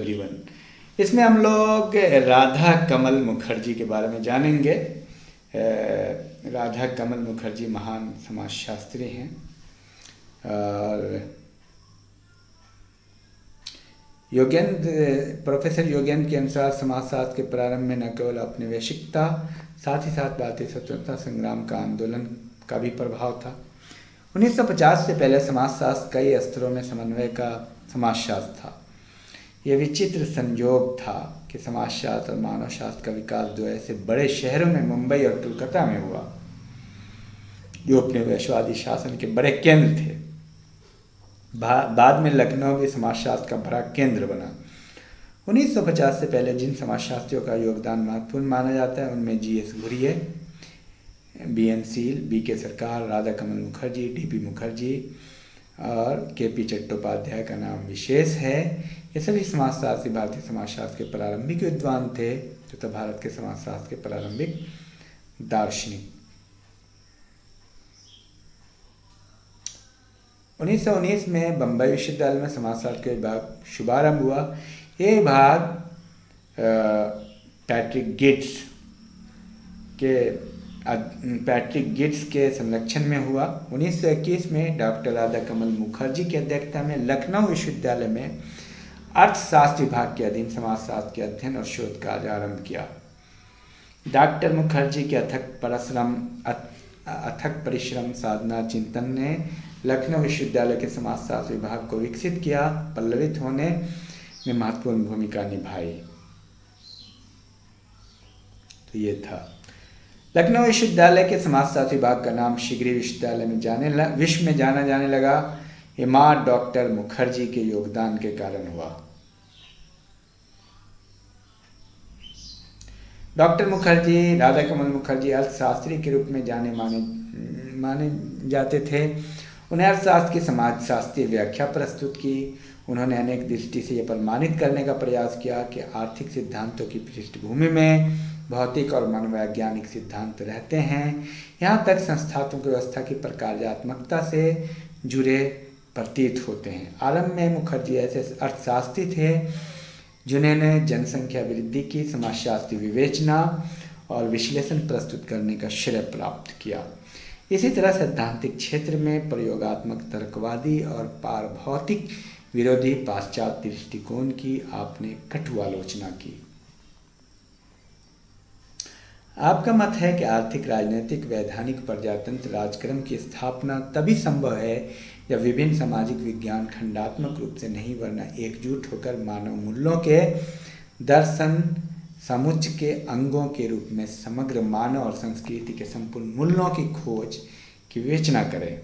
Everyone. इसमें हम लोग राधा कमल मुखर्जी के बारे में जानेंगे। राधा कमल मुखर्जी महान समाजशास्त्री हैं और प्रोफेसर योगेंद्र के अनुसार समाजशास्त्र के प्रारंभ में न केवल औपनिवेशिकता, साथ ही साथ भारतीय स्वतंत्रता संग्राम का आंदोलन का भी प्रभाव था। 1950 से पहले समाजशास्त्र कई स्तरों में समन्वय का समाजशास्त्र था। यह विचित्र संयोग था कि समाजशास्त्र और मानवशास्त्र का विकास दो ऐसे बड़े शहरों में, मुंबई और कोलकाता में हुआ, जो उपनिवेशवादी शासन के बड़े केंद्र थे। बाद में लखनऊ भी समाजशास्त्र का बड़ा केंद्र बना। 1950 से पहले जिन समाजशास्त्रियों का योगदान महत्वपूर्ण माना जाता है उनमें G S. Ghurye, B N. Seal, B K. Sarkar, Radha Kamal Mukherjee, D P. Mukherjee और के.पी. चट्टोपाध्याय का नाम विशेष है। ये सभी समाजशास्त्री भारतीय समाजशास्त्र के प्रारंभिक विद्वान थे तथा भारत के समाजशास्त्र के प्रारंभिक दार्शनिक। 1919 में बम्बई विश्वविद्यालय में समाजशास्त्र के विभाग शुभारंभ हुआ। ये विभाग पैट्रिक गिट्स के संरक्षण में हुआ। 1921 में डॉक्टर राधा कमल मुखर्जी की अध्यक्षता में लखनऊ विश्वविद्यालय में अर्थशास्त्र विभाग के अधीन समाजशास्त्र के अध्ययन और शोध कार्य आरंभ किया। डॉक्टर मुखर्जी के अथक परिश्रम, साधना, चिंतन ने लखनऊ विश्वविद्यालय के समाजशास्त्र विभाग को विकसित किया, पल्लवित होने में महत्वपूर्ण भूमिका निभाई। तो ये था लखनऊ विश्वविद्यालय के समाजशास्त्र विभाग का नाम शीघ्र विश्वविद्यालय में विश्व में जाना जाने लगा। ये मां डॉक्टर मुखर्जी के योगदान के कारण हुआ। डॉक्टर मुखर्जी, राधा कमल मुखर्जी अर्थशास्त्री के रूप में जाने माने जाते थे। उन्हें अर्थशास्त्र की समाजशास्त्रीय व्याख्या प्रस्तुत की। उन्होंने अनेक दृष्टि से यह प्रमाणित करने का प्रयास किया कि आर्थिक सिद्धांतों की पृष्ठभूमि में भौतिक और मनोवैज्ञानिक सिद्धांत रहते हैं। यहाँ तक संस्थात्मक व्यवस्था की प्रकार्यात्मकता से जुड़े प्रतीत होते हैं। आरंभ में मुखर्जी ऐसे अर्थशास्त्री थे जिन्होंने जनसंख्या वृद्धि की समाजशास्त्रीय विवेचना और विश्लेषण प्रस्तुत करने का श्रेय प्राप्त किया। इसी तरह सैद्धांतिक क्षेत्र में प्रयोगात्मक तर्कवादी और पारभौतिक विरोधी पाश्चात्य दृष्टिकोण की आपने कटु आलोचना की। आपका मत है कि आर्थिक, राजनीतिक, वैधानिक प्रजातंत्र राजक्रम की स्थापना तभी संभव है जब विभिन्न सामाजिक विज्ञान खंडात्मक रूप से नहीं वरना एकजुट होकर मानव मूल्यों के दर्शन समुच्चय के अंगों के रूप में समग्र मानव और संस्कृति के संपूर्ण मूल्यों की खोज की विवेचना करें।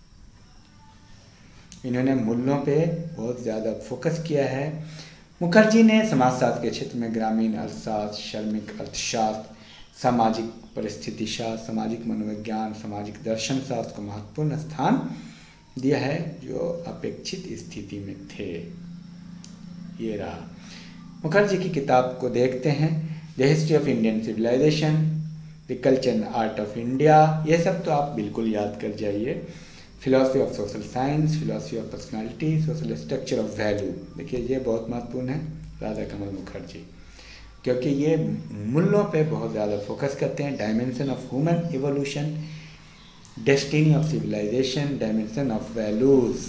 इन्होंने मूल्यों पे बहुत ज़्यादा फोकस किया है। मुखर्जी ने समाजशास्त्र के क्षेत्र में ग्रामीण अर्थशास्त्र, श्रमिक अर्थशास्त्र, सामाजिक परिस्थिति शास्त्र, सामाजिक मनोविज्ञान, सामाजिक दर्शन शास्त्र को महत्वपूर्ण स्थान दिया है जो अपेक्षित स्थिति में थे। ये रहा। मुखर्जी की किताब को देखते हैं। The history of Indian civilisation, the culture and art of India, ये सब तो आप बिल्कुल याद कर जाइए। Philosophy of social science, philosophy of personality, social structure of value, देखिए ये बहुत महत्वपूर्ण है राधा कमल मुखर्जी, क्योंकि ये मूल्यों पे बहुत ज़्यादा फोकस करते हैं। Dimension of human evolution, destiny of civilisation, dimension of values,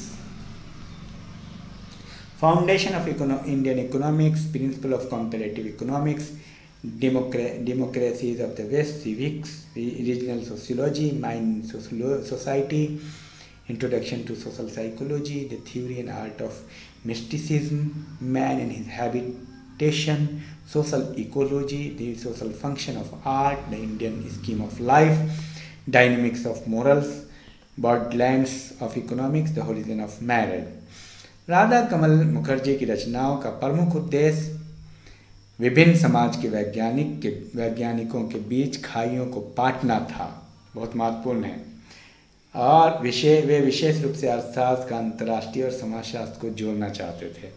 foundation of Indian economics, principle of comparative economics, democracies of the West, civics, regional sociology, mind society, introduction to social psychology, the theory and art of mysticism, man and his habitation, social ecology, the social function of art, the Indian scheme of life, dynamics of morals, borderlands of economics, the origin of marriage. Radha Kamal Mukherjee की रचनाओं का प्रमुख उद्देश्य विभिन्न समाज के वैज्ञानिकों के बीच खाइयों को पाटना था, बहुत महत्वपूर्ण है, और वे विशेष रूप से अर्थशास्त्र का अंतर्राष्ट्रीय और समाजशास्त्र को जोड़ना चाहते थे।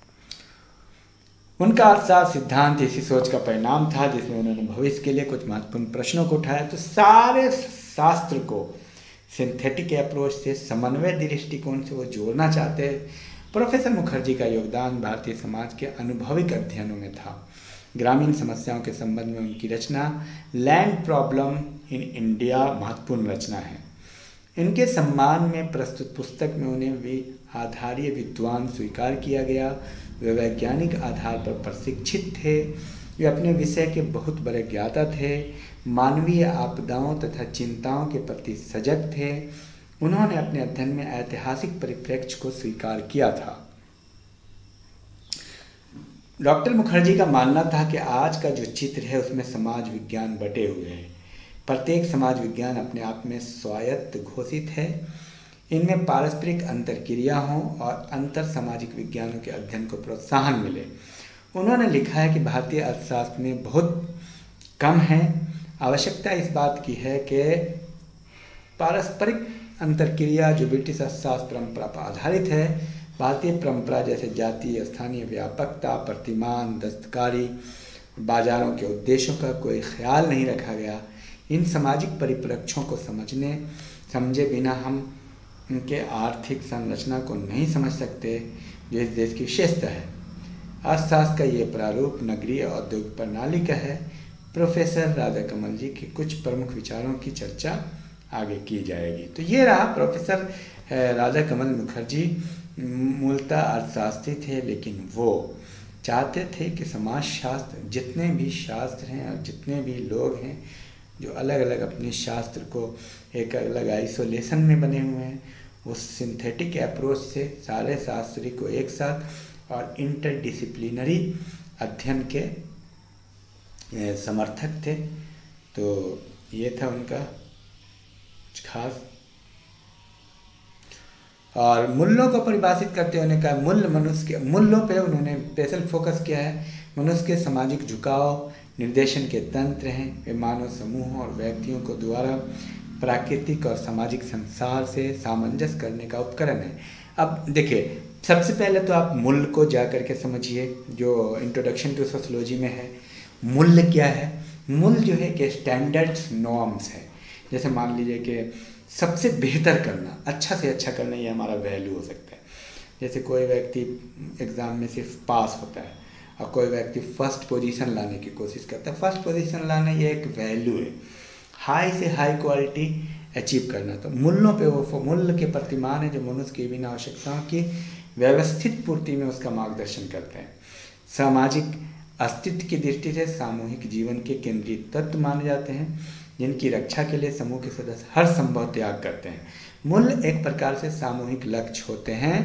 उनका अर्थशास्त्र सिद्धांत इसी सोच का परिणाम था जिसमें उन्होंने भविष्य के लिए कुछ महत्वपूर्ण प्रश्नों को उठाया। तो सारे शास्त्र को सिंथेटिक अप्रोच से, समन्वय दृष्टिकोण से वो जोड़ना चाहते, प्रोफेसर मुखर्जी का योगदान भारतीय समाज के अनुभविक अध्ययनों में था। ग्रामीण समस्याओं के संबंध में उनकी रचना लैंड प्रॉब्लम इन इंडिया महत्वपूर्ण रचना है। इनके सम्मान में प्रस्तुत पुस्तक में उन्हें आधारीय विद्वान स्वीकार किया गया। वे वैज्ञानिक आधार पर प्रशिक्षित थे। वे अपने विषय के बहुत बड़े ज्ञाता थे। मानवीय आपदाओं तथा चिंताओं के प्रति सजग थे। उन्होंने अपने अध्ययन में ऐतिहासिक परिप्रेक्ष्य को स्वीकार किया था। डॉक्टर मुखर्जी का मानना था कि आज का जो चित्र है उसमें समाज विज्ञान बटे हुए हैं। प्रत्येक समाज विज्ञान अपने आप में स्वायत्त घोषित है। इनमें पारस्परिक अंतरक्रिया हो और अंतर सामाजिक विज्ञानों के अध्ययन को प्रोत्साहन मिले। उन्होंने लिखा है कि भारतीय अर्थशास्त्र में बहुत कम है। आवश्यकता इस बात की है कि पारस्परिक अंतरक्रिया जो ब्रिटिश अर्थशास्त्र परंपरा पर आधारित है, भारतीय परंपरा जैसे जातीय स्थानीय व्यापकता, प्रतिमान, दस्तकारी, बाजारों के उद्देश्यों का कोई ख्याल नहीं रखा गया। इन सामाजिक परिप्रेक्ष्यों को समझे बिना हम उनके आर्थिक संरचना को नहीं समझ सकते, जो इस देश की विशेषता है। अर्थशास्त्र का ये प्रारूप नगरीय औद्योगिक प्रणाली का है। प्रोफेसर राधा कमल जी के कुछ प्रमुख विचारों की चर्चा आगे की जाएगी। तो ये रहा प्रोफेसर राधा कमल मुखर्जी। मूलतः अर्थशास्त्री थे, लेकिन वो चाहते थे कि समाजशास्त्र, जितने भी शास्त्र हैं और जितने भी लोग हैं जो अलग अलग अपने शास्त्र को एक अलग आइसोलेशन में बने हुए हैं, उस सिंथेटिक अप्रोच से सारे शास्त्री को एक साथ और इंटरडिसिप्लिनरी अध्ययन के समर्थक थे। तो ये था उनका खास। और मूल्यों को परिभाषित करते हुए कहा मूल्य मनुष्य के मूल्यों पे उन्होंने स्पेशल फोकस किया है। मनुष्य के सामाजिक झुकाव निर्देशन के तंत्र हैं। वे मानव समूहों और व्यक्तियों को द्वारा प्राकृतिक और सामाजिक संसार से सामंजस्य करने का उपकरण है। अब देखिए, सबसे पहले तो आप मूल्य को जा करके समझिए, जो इंट्रोडक्शन टू सोशियोलॉजी में है। मूल्य क्या है? मूल्य जो है कि स्टैंडर्ड्स नॉर्म्स है। जैसे मान लीजिए कि सबसे बेहतर करना, अच्छा से अच्छा करना, ये हमारा वैल्यू हो सकता है। जैसे कोई व्यक्ति एग्ज़ाम में सिर्फ पास होता है और कोई व्यक्ति फर्स्ट पोजीशन लाने की कोशिश करता है। फर्स्ट पोजीशन लाना ये एक वैल्यू है, हाई से हाई क्वालिटी अचीव करना। तो मूल्यों पे वो मूल्य के प्रतिमान है जो मनुष्य की विभिन्न आवश्यकताओं की व्यवस्थित पूर्ति में उसका मार्गदर्शन करते हैं। सामाजिक अस्तित्व की दृष्टि से सामूहिक जीवन के केंद्रीय तत्व माने जाते हैं, जिनकी रक्षा के लिए समूह के सदस्य हर संभव त्याग करते हैं। मूल्य एक प्रकार से सामूहिक लक्ष्य होते हैं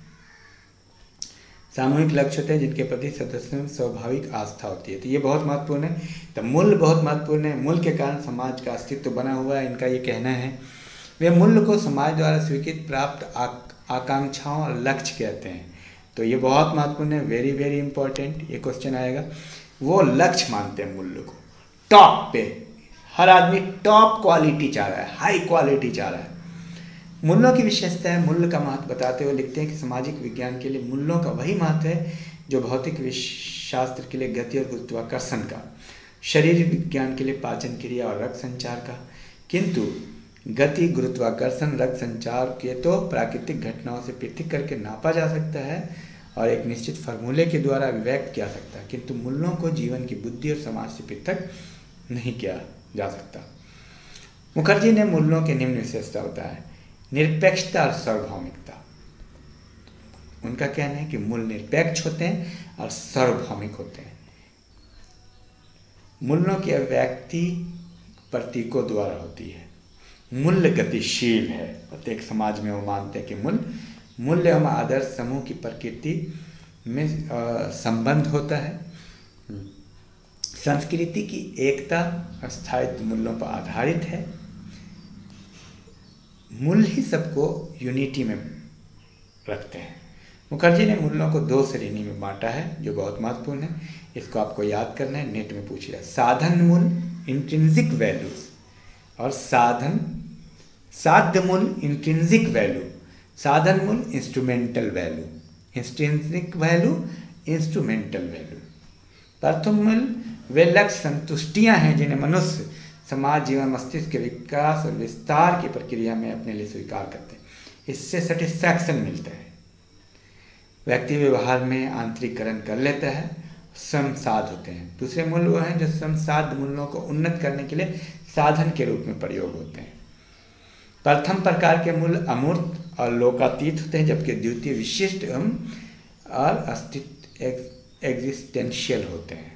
जिनके प्रति सदस्यों में स्वाभाविक आस्था होती है। तो ये बहुत महत्वपूर्ण है। तो मूल्य बहुत महत्वपूर्ण है। मूल्य के कारण समाज का अस्तित्व बना हुआ है, इनका ये कहना है। वे मूल्य को समाज द्वारा स्वीकृत प्राप्त आकांक्षाओं और लक्ष्य कहते हैं। तो ये बहुत महत्वपूर्ण है, वेरी वेरी इंपॉर्टेंट। ये क्वेश्चन आएगा। वो लक्ष्य मानते हैं मूल्य को, टॉप पे। हर आदमी टॉप क्वालिटी चाह रहा है, हाई क्वालिटी चाह रहा है। मूल्यों की विशेषता है। मूल्य का महत्व बताते हुए लिखते हैं कि सामाजिक विज्ञान के लिए मूल्यों का वही महत्व है जो भौतिक शास्त्र के लिए गति और गुरुत्वाकर्षण का, शरीर विज्ञान के लिए पाचन क्रिया और रक्त संचार का। किंतु गति, गुरुत्वाकर्षण, रक्त संचार के तो प्राकृतिक घटनाओं से पृथक करके नापा जा सकता है और एक निश्चित फार्मूले के द्वारा अभिव्यक्त किया सकता है, किंतु मूल्यों को जीवन की बुद्धि और समाज से पृथक नहीं किया जा सकता। मुखर्जी ने मूल्यों के निम्न विशेषता बताया: निरपेक्षता और सार्वभौमिकता। उनका कहना है कि मूल्य निरपेक्ष होते हैं और सार्वभौमिक होते हैं। मूल्यों की अभिव्यक्ति प्रतीकों द्वारा होती है। मूल्य गतिशील है। प्रत्येक समाज में वो मानते हैं कि मूल्य एवं आदर्श समूह की प्रकृति में संबंध होता है। संस्कृति की एकता स्थायित्व मूल्यों पर आधारित है। मूल्य ही सबको यूनिटी में रखते हैं। मुखर्जी ने मूल्यों को दो श्रेणी में बांटा है, जो बहुत महत्वपूर्ण है। इसको आपको याद करना है, नेट में पूछ लिया। साधन मूल्य इंट्रिंसिक वैल्यूज और साध्य मूल्य इंट्रिंसिक वैल्यू। साधन मूल्य instrumental value, intrinsic value instrumental value. प्रथम मूल्य वे लक्ष्य संतुष्टियां हैं जिन्हें मनुष्य समाज जीवन मस्तिष्क के विकास और विस्तार की प्रक्रिया में अपने लिए स्वीकार करते हैं। इससे सेटिस्फैक्शन मिलता है। व्यक्ति व्यवहार में आंतरिकरण कर लेता है, श्रमसाध होते हैं। दूसरे मूल्य वो हैं जो श्रमसाध मूल्यों को उन्नत करने के लिए साधन के रूप में प्रयोग होते हैं। प्रथम प्रकार के मूल्य अमूर्त और लोकातीत होते हैं, जबकि द्वितीय विशिष्ट एवं और अस्तित्व एग्जिस्टेंशियल होते हैं।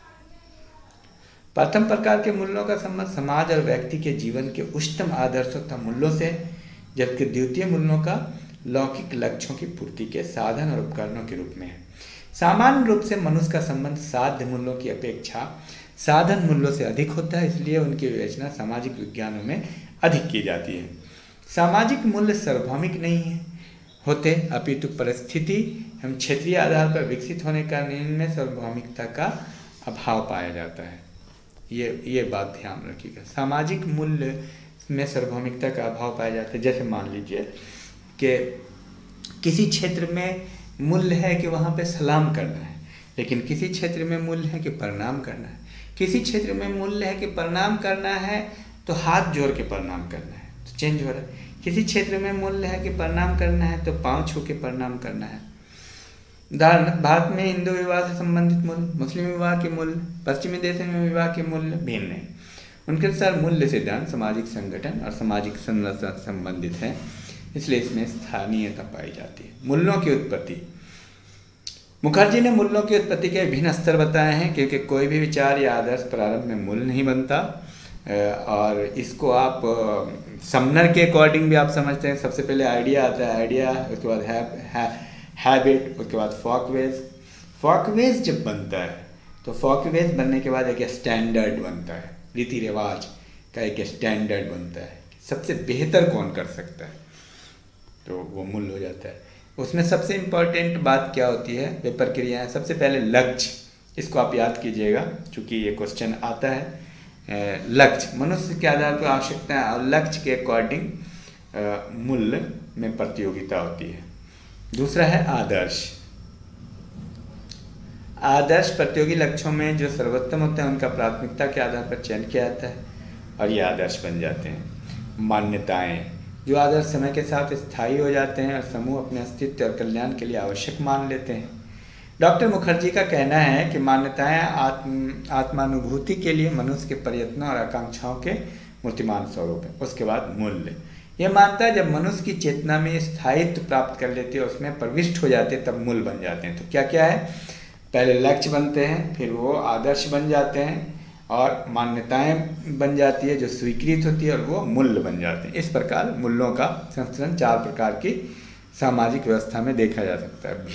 प्रथम प्रकार के मूल्यों का संबंध समाज और व्यक्ति के जीवन के उच्चतम आदर्शों तथा मूल्यों से, जबकि द्वितीय मूल्यों का लौकिक लक्ष्यों की पूर्ति के साधन और उपकरणों के रूप में है। सामान्य रूप से मनुष्य का संबंध साध्य मूल्यों की अपेक्षा साधन मूल्यों से अधिक होता है, इसलिए उनकी विवेचना सामाजिक विज्ञानों में अधिक की जाती है। सामाजिक मूल्य सार्वभौमिक नहीं होते, अपितु परिस्थिति एवं क्षेत्रीय आधार पर विकसित होने का इनमें सार्वभौमिकता का अभाव पाया जाता है। ये बात ध्यान रखिएगा, सामाजिक मूल्य में सार्वभौमिकता का अभाव पाया जाता है। जैसे मान लीजिए कि किसी क्षेत्र में मूल्य है कि वहाँ पे सलाम करना है, लेकिन किसी क्षेत्र में मूल्य है कि प्रणाम करना है। किसी क्षेत्र में मूल्य है कि प्रणाम करना है तो हाथ जोड़ के प्रणाम करना है, तो चेंज हो रहा है। किसी क्षेत्र में मूल्य है कि प्रणाम करना है तो पाँव छू के प्रणाम करना है। उदाहरण, भारत में हिंदू विवाह से संबंधित मूल्य, मुस्लिम विवाह के मूल्य, पश्चिमी देशों में विवाह के मूल्य भिन्न है। उनके अनुसार मूल्य सिद्धांत सामाजिक संगठन और सामाजिक संरचना से संबंधित है, इसलिए इसमें स्थानीयता पाई जाती है। मूल्यों की उत्पत्ति, मुखर्जी ने मूल्यों की उत्पत्ति के विभिन्न स्तर बताए हैं, क्योंकि कोई भी विचार या आदर्श प्रारंभ में मूल्य नहीं बनता। और इसको आप समनर के अकॉर्डिंग भी आप समझते हैं। सबसे पहले आइडिया आता है, आइडिया, उसके बाद हैबिट, उसके बाद फॉकवेज। फॉकवेज जब बनता है तो फॉकवेज बनने के बाद एक स्टैंडर्ड बनता है, रीति रिवाज का एक स्टैंडर्ड बनता है, सबसे बेहतर कौन कर सकता है, तो वो मूल्य हो जाता है। उसमें सबसे इम्पोर्टेंट बात क्या होती है, वे प्रक्रियाएँ। सबसे पहले लक्ष्य, इसको आप याद कीजिएगा क्योंकि ये क्वेश्चन आता है। लक्ष्य, मनुष्य के आधार पर आवश्यकता है और लक्ष्य के अकॉर्डिंग मूल्य में प्रतियोगिता होती है। दूसरा है आदर्श। आदर्श प्रतियोगी लक्ष्यों में जो सर्वोत्तम होते हैं उनका प्राथमिकता के आधार पर चयन किया जाता है और ये आदर्श बन जाते हैं। मान्यताएं, जो आदर्श समय के साथ स्थायी हो जाते हैं और समूह अपने अस्तित्व और कल्याण के लिए आवश्यक मान लेते हैं। डॉक्टर मुखर्जी का कहना है कि मान्यताएं आत्मानुभूति के लिए मनुष्य के प्रयत्नों और आकांक्षाओं के मूर्तिमान स्वरूप है। उसके बाद मूल्य, यह मानता है जब मनुष्य की चेतना में स्थायित्व प्राप्त कर लेती है, उसमें प्रविष्ट हो जाते हैं, तब मूल्य बन जाते हैं। तो क्या क्या है, पहले लक्ष्य बनते हैं, फिर वो आदर्श बन जाते हैं और मान्यताएं बन जाती है जो स्वीकृत होती है और वो मूल्य बन जाते हैं। इस प्रकार मूल्यों का संस्करण 4 प्रकार की सामाजिक व्यवस्था में देखा जा सकता है।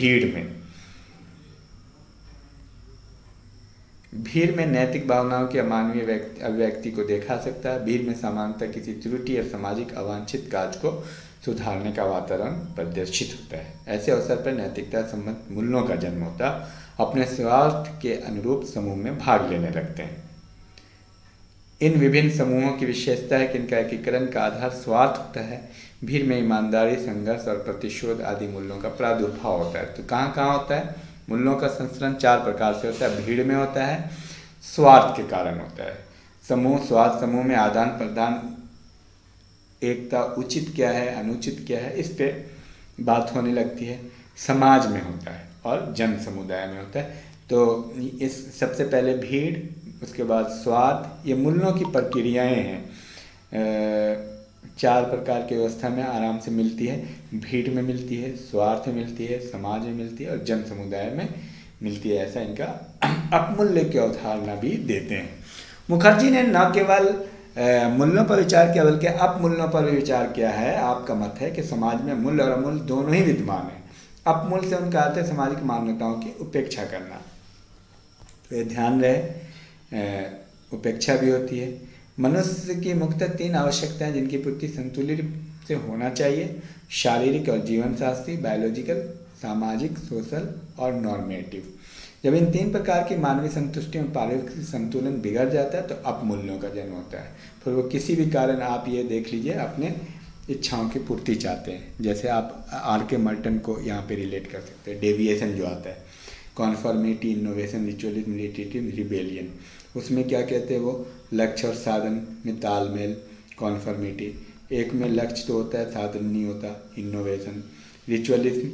भीड़ में नैतिक भावनाओं की अमानवीय अभिव्यक्ति को देखा सकता है। भीड़ में सामान्यतः किसी त्रुटि और सामाजिक अवांछित कार्य को सुधारने का वातावरण प्रदर्शित होता है। ऐसे अवसर पर नैतिकता संबंधित मूल्यों का जन्म होता है, अपने स्वार्थ के अनुरूप समूह में भाग लेने लगते हैं। इन विभिन्न समूहों की विशेषता है कि इनका एकीकरण का आधार स्वार्थ होता है। भीड़ में ईमानदारी, संघर्ष और प्रतिशोध आदि मूल्यों का प्रादुर्भाव होता है। तो कहाँ कहाँ होता है, मूल्यों का संस्करण 4 प्रकार से होता है। भीड़ में होता है, स्वार्थ के कारण होता है। समूह, स्वार्थ समूह में आदान प्रदान, एकता, उचित क्या है अनुचित क्या है, इस पे बात होने लगती है। समाज में होता है और जन समुदाय में होता है। तो इस सबसे पहले भीड़, उसके बाद स्वार्थ, ये मूल्यों की प्रक्रियाएं हैं। 4 प्रकार की व्यवस्था में आराम से मिलती है। भीड़ में मिलती है, स्वार्थ में मिलती है, समाज में मिलती है और जन समुदाय में मिलती है। ऐसा इनका अपमूल्य की अवधारणा भी देते हैं। मुखर्जी ने न केवल मूल्यों पर विचार किया बल्कि अपमूल्यों पर भी विचार किया है। आपका मत है कि समाज में मूल्य और अमूल्य दोनों ही विद्यमान है। अपमूल्य से उनका अर्थ है सामाजिक मान्यताओं की उपेक्षा करना। तो ये ध्यान रहे, उपेक्षा भी होती है। मनुष्य की मुख्यतः 3 आवश्यकताएं जिनकी पूर्ति संतुलित से होना चाहिए: शारीरिक और जीवन शास्त्री, बायोलॉजिकल, सामाजिक, सोशल और नॉर्मेटिव। जब इन 3 प्रकार की मानवीय संतुष्टि और पारिवारिक संतुलन बिगड़ जाता है तो अपमूल्यों का जन्म होता है। फिर वो किसी भी कारण, आप ये देख लीजिए, अपने इच्छाओं की पूर्ति चाहते हैं। जैसे आप R.K. मर्टन को यहाँ पे रिलेट कर सकते हैं। डेविएशन जो आता है, conformity, innovation, ritualism, relativism, rebellion, उसमें क्या कहते हैं वो, लक्ष्य और साधन में तालमेल, कॉन्फॉर्मिटी। एक में लक्ष्य तो होता है, साधन नहीं होता, इनोवेशन। रिचुअलिज्म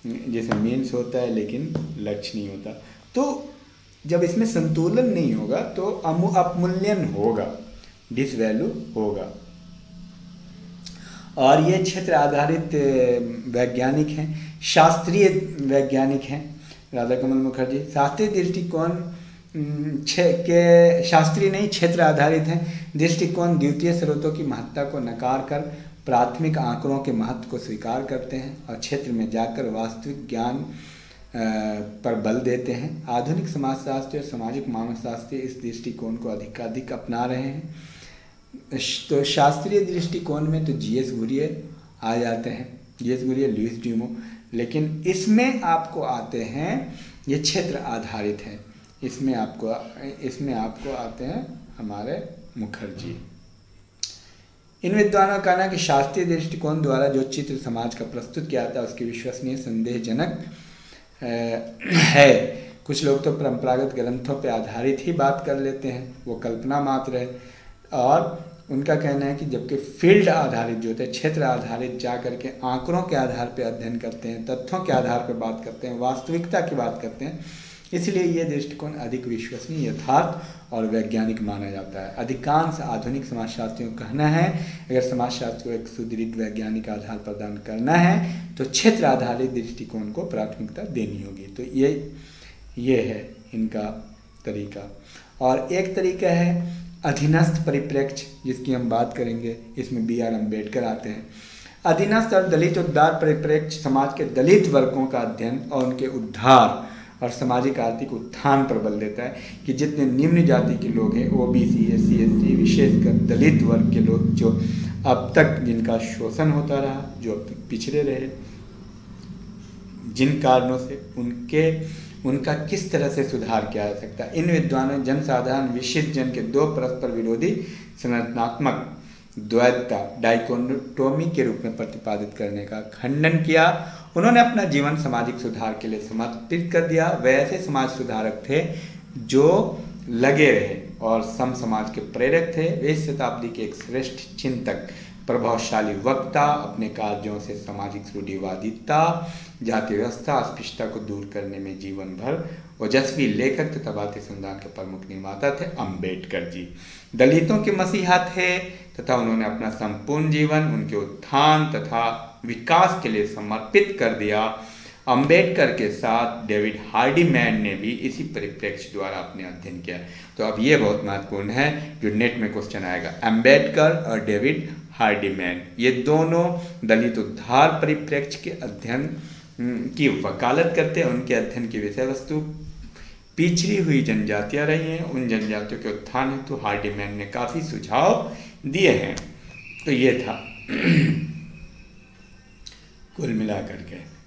जैसे मीन्स होता है लेकिन लक्ष्य नहीं होता। तो जब इसमें संतुलन नहीं होगा तो अपमूल्यन होगा, डिसवैल्यू होगा। और ये क्षेत्र आधारित वैज्ञानिक हैं, शास्त्रीय वैज्ञानिक हैं राधा कमल मुखर्जी। शास्त्रीय दृष्टिकोण के शास्त्रीय नहीं क्षेत्र आधारित हैं दृष्टिकोण द्वितीय स्रोतों की महत्ता को नकार कर प्राथमिक आंकड़ों के महत्व को स्वीकार करते हैं और क्षेत्र में जाकर वास्तविक ज्ञान पर बल देते हैं। आधुनिक समाजशास्त्री और सामाजिक मानवशास्त्री इस दृष्टिकोण को अधिकाधिक अपना रहे हैं। तो शास्त्रीय दृष्टिकोण में तो जीएस घुरिये आ जाते हैं, जीएस घुरिये, लुईस ड्यूमो, लेकिन इसमें आपको आते हैं ये क्षेत्र आधारित है, इसमें आपको आते हैं हमारे मुखर्जी। इन विद्वानों का कहना है कि शास्त्रीय दृष्टिकोण द्वारा जो चित्र समाज का प्रस्तुत किया जाता है उसकी विश्वसनीय संदेहजनक है। कुछ लोग तो परंपरागत ग्रंथों पर आधारित ही बात कर लेते हैं, वो कल्पना मात्र है। और उनका कहना है कि जबकि फील्ड आधारित जो होता है, क्षेत्र आधारित जा करके आंकड़ों के आधार पर अध्ययन करते हैं, तथ्यों के आधार पर बात करते हैं, वास्तविकता की बात करते हैं, इसलिए ये दृष्टिकोण अधिक विश्वसनीय, यथार्थ और वैज्ञानिक माना जाता है। अधिकांश आधुनिक समाजशास्त्रियों का कहना है अगर समाजशास्त्र को एक सुदृढ़ वैज्ञानिक आधार प्रदान करना है तो क्षेत्र आधारित दृष्टिकोण को प्राथमिकता देनी होगी। तो ये है इनका तरीका। और एक तरीका है अधीनस्थ परिप्रेक्ष्य, जिसकी हम बात करेंगे, इसमें बी आर अम्बेडकर आते हैं। अधीनस्थ और दलित उद्धार परिप्रेक्ष्य समाज के दलित वर्गों का अध्ययन और उनके उद्धार और सामाजिक आर्थिक उत्थान पर बल देता है कि जितने निम्न जाति के लोग हैं, ओबीसी, एससी, एसटी, विशेषकर दलित वर्ग के लोग जो अब तक जिनका शोषण होता रहा, जो अब तक पिछड़े रहे, जिन कारणों से उनका किस तरह से सुधार किया जा सकता है। इन विद्वानों ने जनसाधारण विशिष्ट जन के दो परस्पर विरोधी संरचनात्मक द्वैतता, डाइकोटोमी के रूप में प्रतिपादित करने का खंडन किया। उन्होंने अपना जीवन सामाजिक सुधार के लिए समर्पित कर दिया। वे ऐसे समाज सुधारक थे जो लगे रहे और सम समाज के प्रेरक थे। वे इस शताब्दी के एक श्रेष्ठ चिंतक, प्रभावशाली वक्ता, अपने कार्यों से सामाजिक रूढ़िवादिता, जाति व्यवस्था, अस्पृश्यता को दूर करने में जीवन भर ओजस्वी लेखक तथा भारतीय संविधान के प्रमुख निर्माता थे अम्बेडकर जी। दलितों के मसीहा थे तथा उन्होंने अपना संपूर्ण जीवन उनके उत्थान तथा विकास के लिए समर्पित कर दिया। अम्बेडकर के साथ डेविड हार्डीमैन ने भी इसी परिप्रेक्ष्य द्वारा अपने अध्ययन किया। तो अब ये बहुत महत्वपूर्ण है, जो नेट में क्वेश्चन आएगा, अम्बेडकर और डेविड हार्डीमैन, ये दोनों दलित उद्धार परिप्रेक्ष्य के अध्ययन की वकालत करते हैं। उनके अध्ययन की विषय वस्तु पिछड़ी हुई जनजातियां रही हैं, उन जनजातियों के उत्थान हेतु तो हार्डीमैन ने काफ़ी सुझाव दिए हैं। तो ये था कुल मिला करके